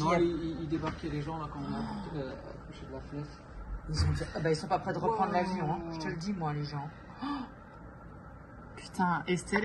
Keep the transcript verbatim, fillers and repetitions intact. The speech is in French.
Non, ils, ils débarquaient les gens là quand on a apporté le accroché de la flèche. Ils ont dit, ah bah, ils sont pas prêts de reprendre wow. l'avion, hein. Je te le dis, moi, les gens. Oh putain, Estelle.